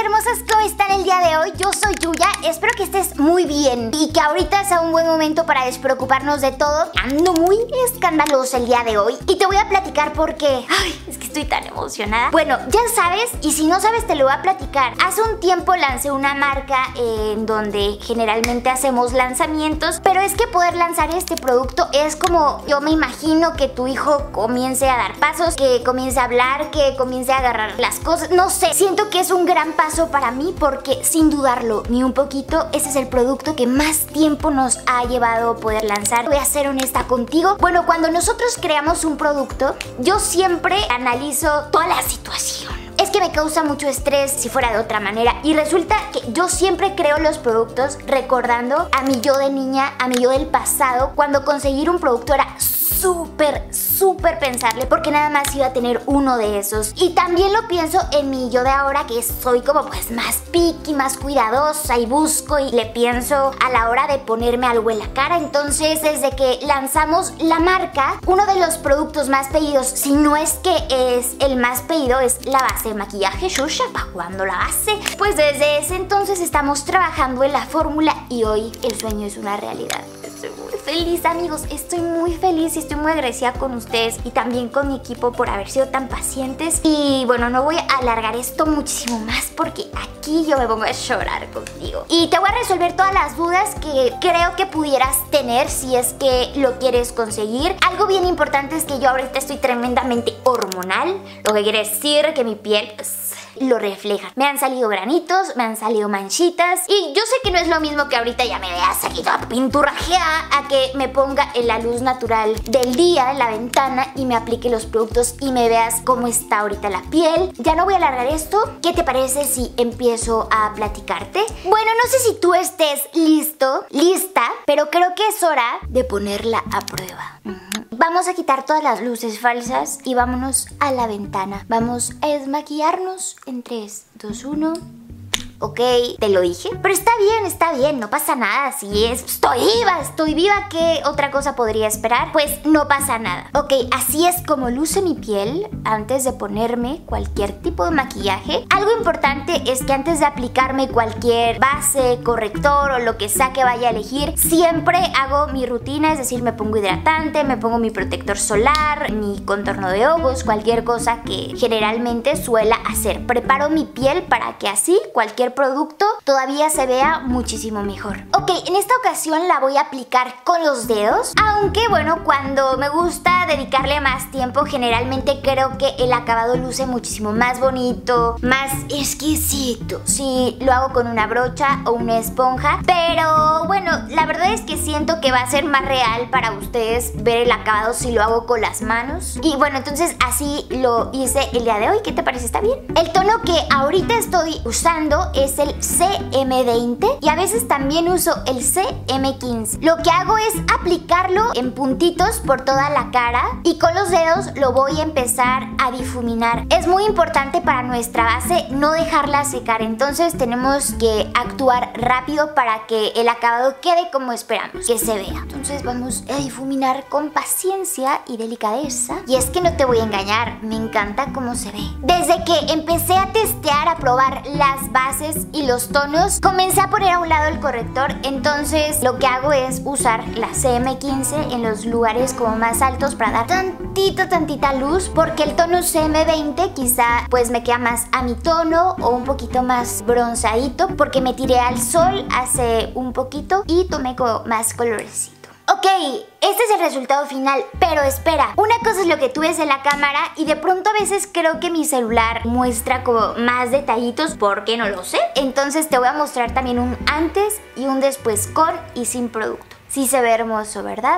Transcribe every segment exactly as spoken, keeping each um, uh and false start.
hermosas, ¿cómo están el día de hoy? Yo soy Yuya, espero que estés muy bien y que ahorita sea un buen momento para despreocuparnos de todo. Ando muy escandalosa el día de hoy y te voy a platicar por qué. Ay, es que estoy tan emocionada. Bueno, ya sabes, y si no sabes te lo voy a platicar. Hace un tiempo lancé una marca en donde generalmente hacemos lanzamientos, pero es que poder lanzar este producto es como, yo me imagino que tu hijo comience a dar pasos, que comience a hablar, que comience a agarrar las cosas, no sé, siento que es un gran paso para mí porque sin dudarlo ni un poquito, ese es el producto que más tiempo nos ha llevado poder lanzar. Voy a ser honesta contigo. Bueno, cuando nosotros creamos un producto, yo siempre analizo toda la situación. Es que me causa mucho estrés si fuera de otra manera y resulta que yo siempre creo los productos recordando a mi yo de niña, a mi yo del pasado, cuando conseguir un producto era súper, súper pensarle porque nada más iba a tener uno de esos. Y también lo pienso en mi yo de ahora, que soy como pues más picky, más cuidadosa y busco y le pienso a la hora de ponerme algo en la cara. Entonces, desde que lanzamos la marca, uno de los productos más pedidos, si no es que es el más pedido, es la base de maquillaje Shusha. ¿Para cuándo la base? Pues desde ese entonces estamos trabajando en la fórmula y hoy el sueño es una realidad. Estoy muy feliz, amigos, estoy muy feliz y estoy muy agradecida con ustedes y también con mi equipo por haber sido tan pacientes. Y bueno, no voy a alargar esto muchísimo más porque aquí yo me pongo a llorar contigo. Y te voy a resolver todas las dudas que creo que pudieras tener si es que lo quieres conseguir. Algo bien importante es que yo ahorita estoy tremendamente hormonal, lo que quiere decir que mi piel pues, lo refleja. Me han salido granitos, me han salido manchitas y yo sé que no es lo mismo que ahorita ya me veas aquí toda pinturrajeada a que me ponga en la luz natural del día, en la ventana y me aplique los productos y me veas cómo está ahorita la piel. Ya no voy a alargar esto. ¿Qué te parece si empiezo a platicarte? Bueno, no sé si tú estés listo, lista, pero creo que es hora de ponerla a prueba. Uh-huh. Vamos a quitar todas las luces falsas y vámonos a la ventana. Vamos a desmaquillarnos en tres, dos, uno... Ok, te lo dije, pero está bien, está bien, no pasa nada. Si es, estoy viva, estoy viva, ¿qué otra cosa podría esperar? Pues no pasa nada. Ok, así es como luce mi piel antes de ponerme cualquier tipo de maquillaje. Algo importante es que antes de aplicarme cualquier base, corrector o lo que sea que vaya a elegir, siempre hago mi rutina, es decir, me pongo hidratante, me pongo mi protector solar, mi contorno de ojos, cualquier cosa que generalmente suela hacer. Preparo mi piel para que así cualquier producto todavía se vea muchísimo mejor. Ok, en esta ocasión la voy a aplicar con los dedos, aunque bueno, cuando me gusta dedicarle más tiempo, generalmente creo que el acabado luce muchísimo más bonito, más exquisito si lo hago con una brocha o una esponja, pero bueno, la verdad es que siento que va a ser más real para ustedes ver el acabado si lo hago con las manos. Y bueno, entonces así lo hice el día de hoy. ¿Qué te parece? ¿Está bien? El tono que ahorita estoy usando es el C M veinte y a veces también uso el C M quince. Lo que hago es aplicarlo en puntitos por toda la cara y con los dedos lo voy a empezar a difuminar. Es muy importante para nuestra base no dejarla secar, entonces tenemos que actuar rápido para que el acabado quede como esperamos que se vea. Entonces vamos a difuminar con paciencia y delicadeza. Y es que no te voy a engañar, me encanta cómo se ve. Desde que empecé a testear, a probar las bases y los tonos, comencé a poner a un lado el corrector, entonces lo que hago es usar la C M quince en los lugares como más altos para dar tantito, tantita luz, porque el tono C M veinte quizá pues me queda más a mi tono o un poquito más bronceadito, porque me tiré al sol hace un poquito y tomé como más colorecito. Ok, este es el resultado final, pero espera, una cosa es lo que tú ves en la cámara y de pronto a veces creo que mi celular muestra como más detallitos, porque no lo sé. Entonces te voy a mostrar también un antes y un después con y sin producto. Sí se ve hermoso, ¿verdad?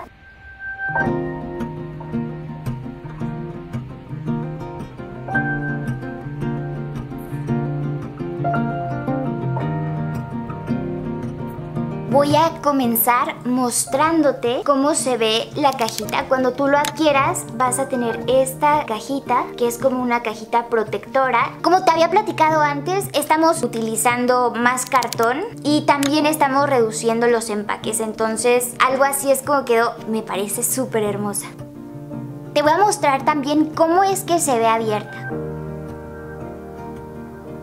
Voy a comenzar mostrándote cómo se ve la cajita. Cuando tú lo adquieras vas a tener esta cajita que es como una cajita protectora. Como te había platicado antes, estamos utilizando más cartón y también estamos reduciendo los empaques. Entonces algo así es como quedó. Me parece súper hermosa. Te voy a mostrar también cómo es que se ve abierta.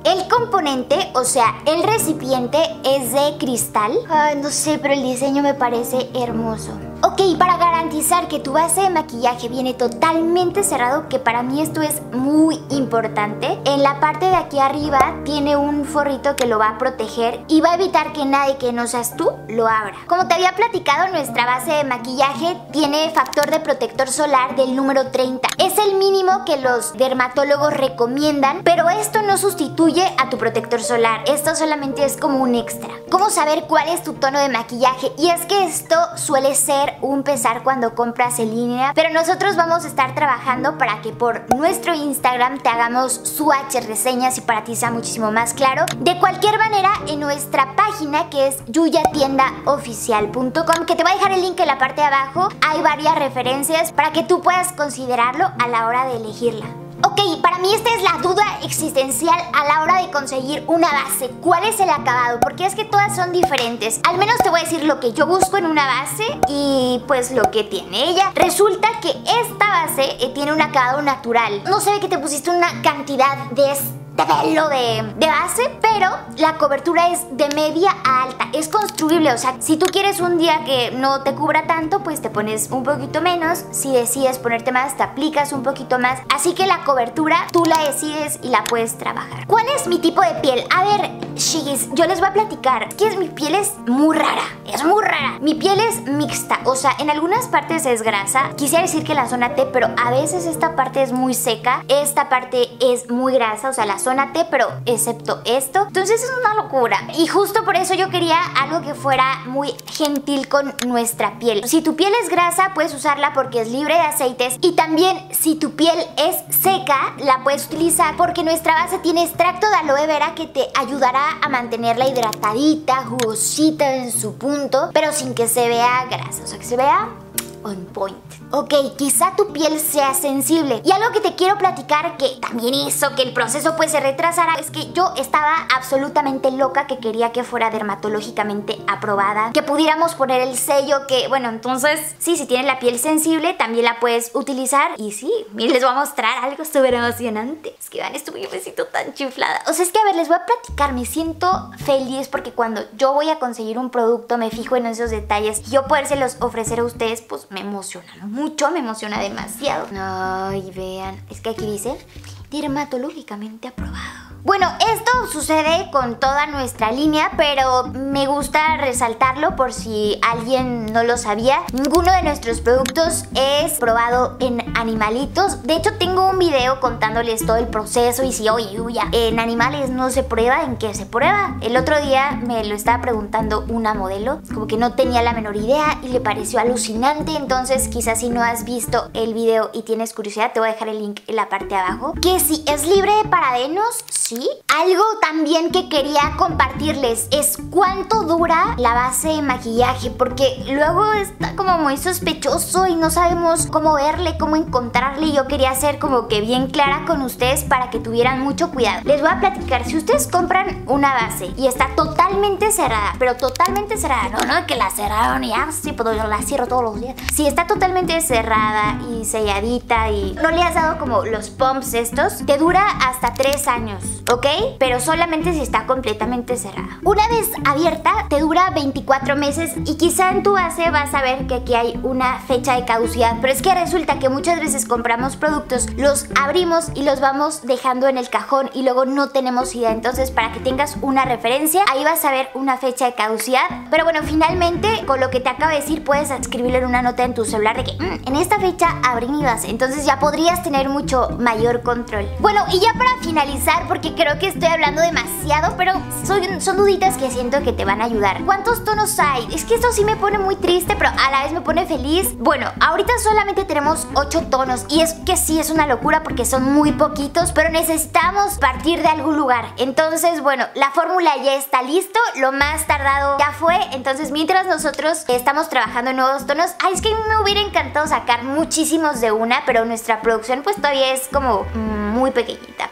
el componente, o sea, el recipiente es de cristal. Ay, no sé, pero el diseño me parece hermoso. Ok, para garantizar que tu base de maquillaje viene totalmente cerrado, que para mí esto es muy importante, en la parte de aquí arriba tiene un forrito que lo va a proteger y va a evitar que nadie que no seas tú lo abra. Como te había platicado, nuestra base de maquillaje tiene factor de protector solar del número treinta. Es el mínimo que los dermatólogos recomiendan, pero esto no sustituye a tu protector solar. Esto solamente es como un extra. ¿Cómo saber cuál es tu tono de maquillaje? Y es que esto suele ser un pesar cuando compras en línea, pero nosotros vamos a estar trabajando para que por nuestro Instagram te hagamos swatch reseñas y para ti sea muchísimo más claro. De cualquier manera, en nuestra página, que es yuya tienda oficial punto com, que te voy a dejar el link en la parte de abajo, hay varias referencias para que tú puedas considerarlo a la hora de elegirla. Ok, para mí esta es la duda existencial a la hora de conseguir una base. ¿Cuál es el acabado? Porque es que todas son diferentes. Al menos te voy a decir lo que yo busco en una base y pues lo que tiene ella. Resulta que esta base eh, tiene un acabado natural. No se ve que te pusiste una cantidad de de pelo de, de base, pero la cobertura es de media a alta, es construible, o sea, si tú quieres un día que no te cubra tanto, pues te pones un poquito menos, si decides ponerte más, te aplicas un poquito más, así que la cobertura tú la decides y la puedes trabajar. ¿Cuál es mi tipo de piel? A ver, Shigis, yo les voy a platicar, que es, mi piel es muy rara, es muy rara, mi piel es mixta, o sea, en algunas partes es grasa, quisiera decir que la zona T, pero a veces esta parte es muy seca, esta parte es muy grasa, o sea, la zona T, pero excepto esto. Entonces es una locura. Y justo por eso yo quería algo que fuera muy gentil con nuestra piel. Si tu piel es grasa, puedes usarla porque es libre de aceites. Y también si tu piel es seca, la puedes utilizar porque nuestra base tiene extracto de aloe vera que te ayudará a mantenerla hidratadita, jugosita en su punto, pero sin que se vea grasa. O sea, que se vea on point. Ok, quizá tu piel sea sensible. Y algo que te quiero platicar que también hizo que el proceso pues se retrasara es que yo estaba absolutamente loca que quería que fuera dermatológicamente aprobada, que pudiéramos poner el sello que, bueno, entonces sí, si tienes la piel sensible también la puedes utilizar. Y sí, miren, les voy a mostrar algo súper emocionante. Es que vean, esto me siento tan chiflada. O sea, es que a ver, les voy a platicar, me siento feliz porque cuando yo voy a conseguir un producto me fijo en esos detalles y yo podérselos ofrecer a ustedes pues me emociona, ¿no? Mucho, me emociona demasiado. Ay, vean, es que aquí dice dermatológicamente aprobado. Bueno, esto sucede con toda nuestra línea, pero me gusta resaltarlo por si alguien no lo sabía. Ninguno de nuestros productos es probado en animalitos. De hecho, tengo un video contándoles todo el proceso y si, oye, Yuya, en animales no se prueba, ¿en qué se prueba? El otro día me lo estaba preguntando una modelo, como que no tenía la menor idea y le pareció alucinante. Entonces, quizás si no has visto el video y tienes curiosidad, te voy a dejar el link en la parte de abajo. Que si es libre de parabenos, sí. Algo también que quería compartirles es cuánto dura la base de maquillaje, porque luego está como muy sospechoso y no sabemos cómo verle, cómo encontrarle. Y yo quería ser como que bien clara con ustedes para que tuvieran mucho cuidado. Les voy a platicar, si ustedes compran una base y está totalmente cerrada, pero totalmente cerrada, no, no, que la cerraron y ya, sí, pues yo la cierro todos los días. Si está totalmente cerrada y selladita y no le has dado como los pumps estos, te dura hasta tres años, ¿ok? Pero solamente si está completamente cerrada. Una vez abierta, te dura veinticuatro meses y quizá en tu base vas a ver que aquí hay una fecha de caducidad. Pero es que resulta que muchas veces compramos productos, los abrimos y los vamos dejando en el cajón y luego no tenemos idea. Entonces, para que tengas una referencia, ahí vas a ver una fecha de caducidad. Pero bueno, finalmente, con lo que te acabo de decir, puedes escribirle en una nota en tu celular de que mmm, en esta fecha abrí mi base. Entonces ya podrías tener mucho mayor control. Bueno, y ya para finalizar, porque creo que estoy hablando demasiado, pero son, son duditas que siento que te van a ayudar. ¿Cuántos tonos hay? Es que esto sí me pone muy triste, pero a la vez me pone feliz. Bueno, ahorita solamente tenemos ocho tonos y es que sí es una locura porque son muy poquitos, pero necesitamos partir de algún lugar. Entonces, bueno, la fórmula ya está listo, lo más tardado ya fue. Entonces, mientras nosotros estamos trabajando en nuevos tonos, ay, es que me hubiera encantado sacar muchísimos de una, pero nuestra producción pues todavía es como muy pequeñita para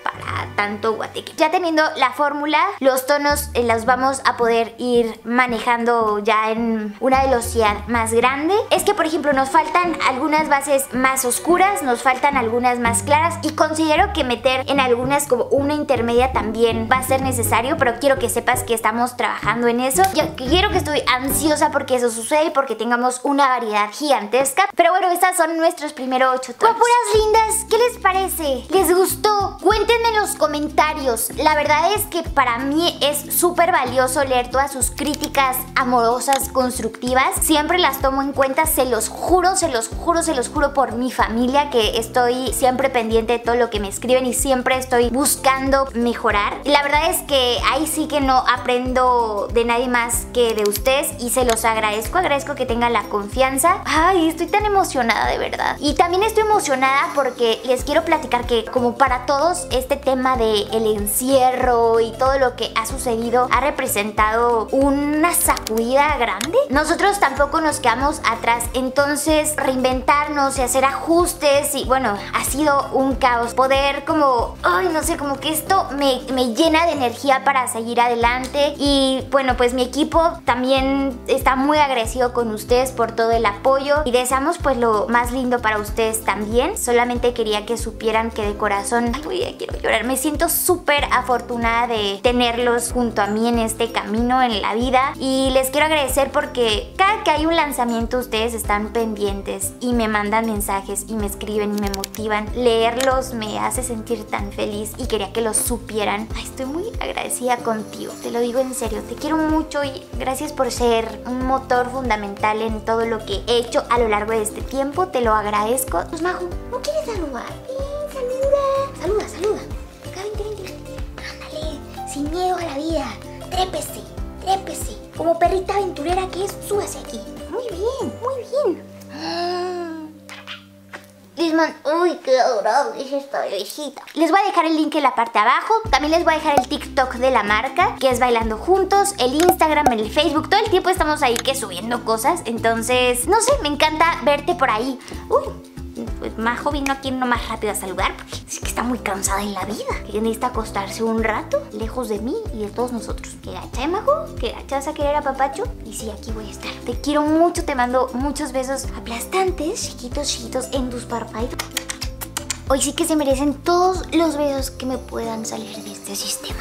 a tanto guateque. Ya teniendo la fórmula, los tonos eh, los vamos a poder ir manejando ya en una velocidad más grande. Es que por ejemplo nos faltan algunas bases más oscuras, nos faltan algunas más claras y considero que meter en algunas como una intermedia también va a ser necesario, pero quiero que sepas que estamos trabajando en eso. Yo quiero que estoy ansiosa porque eso sucede y porque tengamos una variedad gigantesca. Pero bueno, estas son nuestros primeros ocho tonos. Guapuras lindas, ¿qué les parece? ¿Les gustó? Cuéntenme en los comentarios. La verdad es que para mí es súper valioso leer todas sus críticas amorosas, constructivas. Siempre las tomo en cuenta, se los juro, se los juro, se los juro por mi familia, que estoy siempre pendiente de todo lo que me escriben y siempre estoy buscando mejorar. La verdad es que ahí sí que no aprendo de nadie más que de ustedes y se los agradezco, agradezco que tengan la confianza. Ay, estoy tan emocionada de verdad. Y también estoy emocionada porque les quiero platicar que como para todos este tema de el encierro y todo lo que ha sucedido ha representado una sacudida grande. Nosotros tampoco nos quedamos atrás, entonces reinventarnos y hacer ajustes y bueno, ha sido un caos. Poder como, ay no sé, como que esto me, me llena de energía para seguir adelante y bueno, pues mi equipo también está muy agradecido con ustedes por todo el apoyo y deseamos pues lo más lindo para ustedes también. Solamente quería que supieran que de corazón, ay, ya quiero llorar, me siento súper afortunada de tenerlos junto a mí en este camino en la vida y les quiero agradecer porque cada que hay un lanzamiento ustedes están pendientes y me mandan mensajes y me escriben y me motivan. Leerlos me hace sentir tan feliz y quería que lo supieran. Ay, estoy muy agradecida contigo, te lo digo en serio, te quiero mucho y gracias por ser un motor fundamental en todo lo que he hecho a lo largo de este tiempo, te lo agradezco. Pues Majo, ¿no quieres saludar? Eh, saluda, saluda, saluda. Acá, vente, vente, ándale, sin miedo a la vida, trépese, trépese. Como perrita aventurera que es, súbase aquí. Muy bien, muy bien. Lisman, uy, qué adorable es esta bebecita. Les voy a dejar el link en la parte de abajo. También les voy a dejar el TikTok de la marca, que es Bailando Juntos, el Instagram, el Facebook. Todo el tiempo estamos ahí que subiendo cosas. Entonces, no sé, me encanta verte por ahí. Uy, pues Majo vino aquí nomás rápido a saludar porque es que está muy cansada en la vida, que necesita acostarse un rato lejos de mí y de todos nosotros. ¿Qué gacha, eh, Majo? ¿Qué gacha vas a querer a papacho? Y sí, aquí voy a estar. Te quiero mucho, te mando muchos besos aplastantes, chiquitos, chiquitos en tus párpados. Hoy sí que se merecen todos los besos que me puedan salir de este sistema.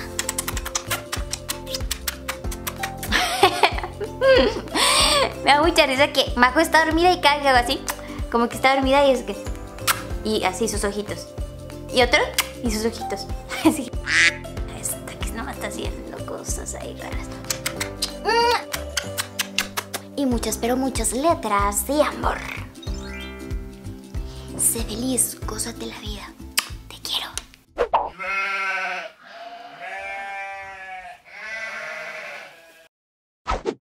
Me da mucha risa que Majo está dormida y cada que hago así, como que está dormida y es que... Y así sus ojitos. Y otro, y sus ojitos. Así. Esta que no me está haciendo cosas ahí raras. Y muchas, pero muchas letras de amor. Sé feliz, gózate la vida.